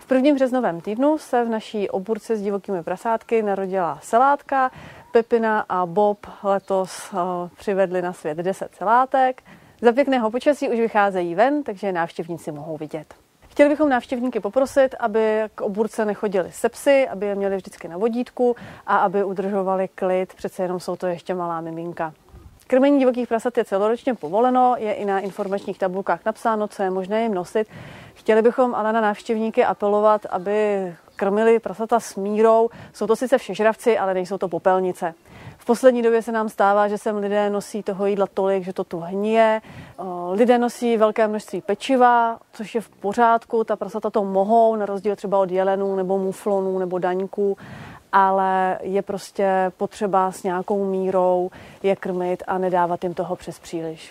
V prvním březnovém týdnu se v naší oburce s divokými prasátky narodila celátka. Pepina a Bob letos přivedli na svět 10 celátek. Za pěkného počasí už vycházejí ven, takže návštěvníci mohou vidět. Chtěli bychom návštěvníky poprosit, aby k oburce nechodili se psy, aby je měli vždycky na vodítku a aby udržovali klid, přece jenom jsou to ještě malá miminka. Krmení divokých prasat je celoročně povoleno, je i na informačních tabulkách napsáno, co je možné jim nosit. Chtěli bychom ale na návštěvníky apelovat, aby krmili prasata s mírou. Jsou to sice všežravci, ale nejsou to popelnice. V poslední době se nám stává, že sem lidé nosí toho jídla tolik, že to tu hníje. Lidé nosí velké množství pečiva, což je v pořádku. Ta prasata to mohou, na rozdíl třeba od jelenů nebo muflonů nebo daňků, ale je prostě potřeba s nějakou mírou je krmit a nedávat jim toho přes příliš.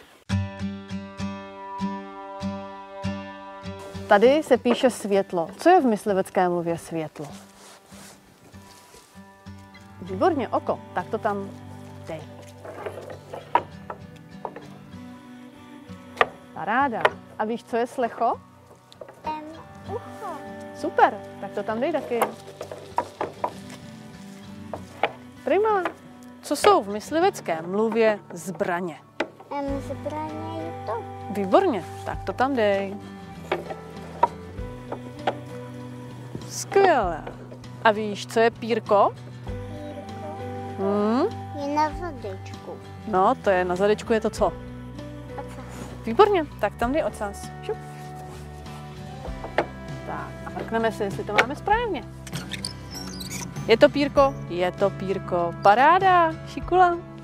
Tady se píše světlo. Co je v myslivecké mluvě světlo? Výborně, oko. Tak to tam dej. Paráda. A víš, co je slecho? Ucho. Super, tak to tam dej taky. Prima. Co jsou v myslivecké mluvě zbraně? Zbraně je to. Výborně, tak to tam dej. Skvěle. A víš, co je pírko? Je na zadečku. No, to je na zadečku, je to co? Ocas. Výborně, tak tam dej ocas. Šup. Tak a mrkneme si, jestli to máme správně. Je to pírko? Je to pírko. Paráda, šikula.